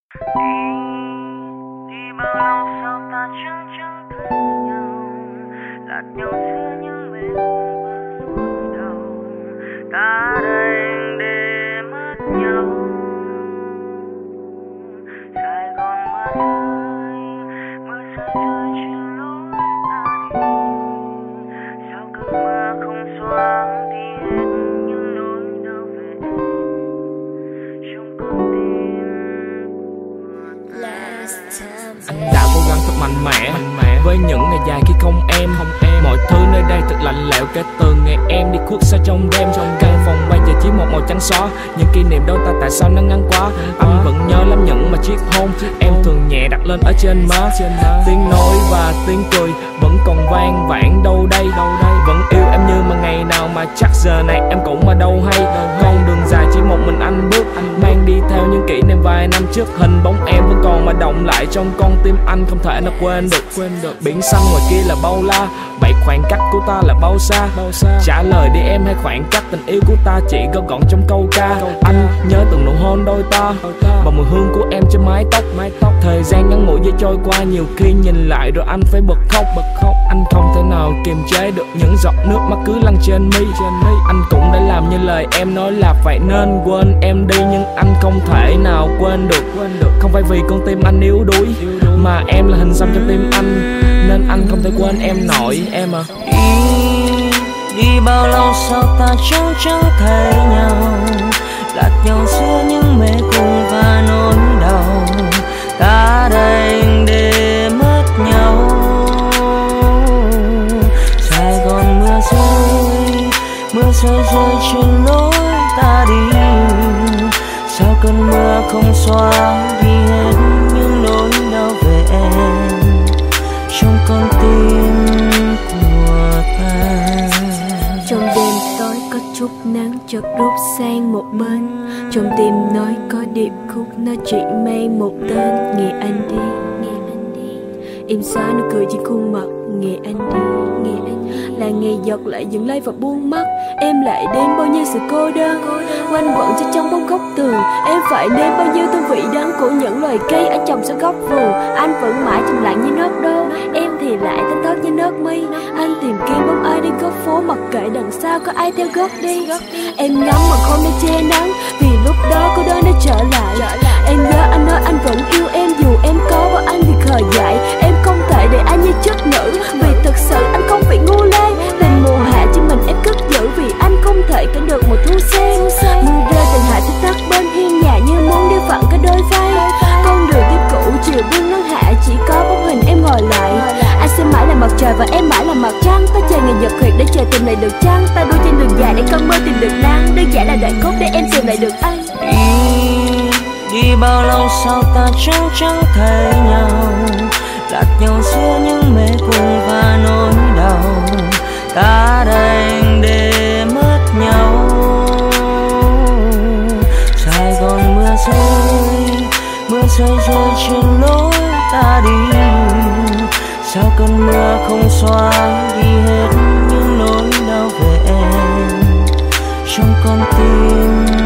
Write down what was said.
Đi bao lâu sao ta chẳng chẳng thấy nhau, lạc nhau giữa những mê vẫn vùi đầu. Ta đành để mất nhau. Sài Gòn mưa rơi trên lối ta đi. Sao cơn mưa không xóa đi hết những nỗi đau về em trong con tim. Anh đã cố gắng thật mạnh mẽ với những ngày dài khi không em. Mọi thứ nơi đây thật lạnh lẽo kể từ ngày em đi khuất xa trong đêm. Căn phòng bây giờ chỉ một màu trắng xóa. Những kỷ niệm đôi ta tại sao nó ngắn quá. Anh vẫn nhớ lắm những mà chiếc hôn em thường nhẹ đặt lên ở trên má. Tiếng nói và tiếng cười vẫn còn vang vảng đâu đây. Vẫn yêu em như mà ngày nào mà chắc giờ này em cũng mà đâu hay. Con đường dài chỉ một mình anh bước, mang đi theo những kỷ niệm vài năm trước. Hình bóng em vẫn còn mà động lại trong con tim anh không thể nào quên được. Biển xanh ngoài kia là bao la, vậy khoảng cách của ta là bao xa? Trả lời đi em, hay khoảng cách tình yêu của ta chỉ gói gọn trong câu ca. Anh nhớ từng nụ hôn đôi ta và mùi hương của em trên mái tóc. Thời gian ngắn ngủi vừa trôi qua, nhiều khi nhìn lại rồi anh phải bật khóc. Anh không thể nào kiềm chế được những giọt nước mắt cứ lăn trên mi. Anh cũng đã làm như lời em nói là vậy nên quên em đi, nhưng anh không thể nào quên được. Không phải vì con tim anh yếu đuối, mà em là hình xăm trong tim anh, nên anh không thể quên em nổi em à. Đi bao lâu sao ta chẳng thấy nhau, lạc nhau giữa những mê cung và nỗi đau. Ta đành để mất nhau. Sài Gòn mưa rơi trên lối ta đi. Sao cơn mưa không xóa đi hết những nỗi đau về em trong con tim của ta. Trong đêm tối có chút nắng chợt rút sang một bên. Trong tim nói có điệp khúc nó chỉ mang một tên. Nghe anh đi, nghe anh đi. Em xóa nụ cười trên khuôn mặt. Nghe anh đi, nghe anh đi. Là ngày giọt lại dừng lại và buông mắt. Em lại đến bao nhiêu sự cô đơn, quanh quẩn trên trong bóng góc tường. Em phải nếm bao nhiêu hương vị đắng của những loài cây ở trồng giữa góc vườn. Anh vẫn mãi trầm lặng như nước đô, em thì lại thanh thoát như nước mi. Anh tìm kiếm bóng ai đi góc phố, mặc kệ đằng sau có ai theo gót đi. Em ngắm mà không để che nắng, vì lúc đó cô đơn đã trở lại. Em nhớ anh nói anh vẫn yêu em, dù em có bỏ anh vì khờ dại. Em không thể để anh như chất nữ, vì thực sự anh không phải ngu lê. Tình mùa hạ cho mình em cất giữ, vì anh không thể cản được một thu sen. Mưa rơi từng hạ tích tắc bên hiên nhà như muốn đeo vặn cả đôi vai. Con đường tiếp cũ chiều buông nắng hạ, chỉ có bóng hình em ngồi lại. Anh sẽ mãi là mặt trời và em mãi là mặt trăng. Ta chờ ngày nhật huyệt để chờ tìm lại được trăng. Ta đua trên đường dài để cơn mơ tìm được nắng. Đơn giản là đoạn khúc để em tìm lại được anh. Đi bao lâu sao ta chẳng thấy nhau, lạc nhau giữa những mê cung và nỗi đau. Ta đành để mất nhau. Sài Gòn mưa rơi trên lối ta đi. Sao cơn mưa không xóa đi hết những nỗi đau về em trong con tim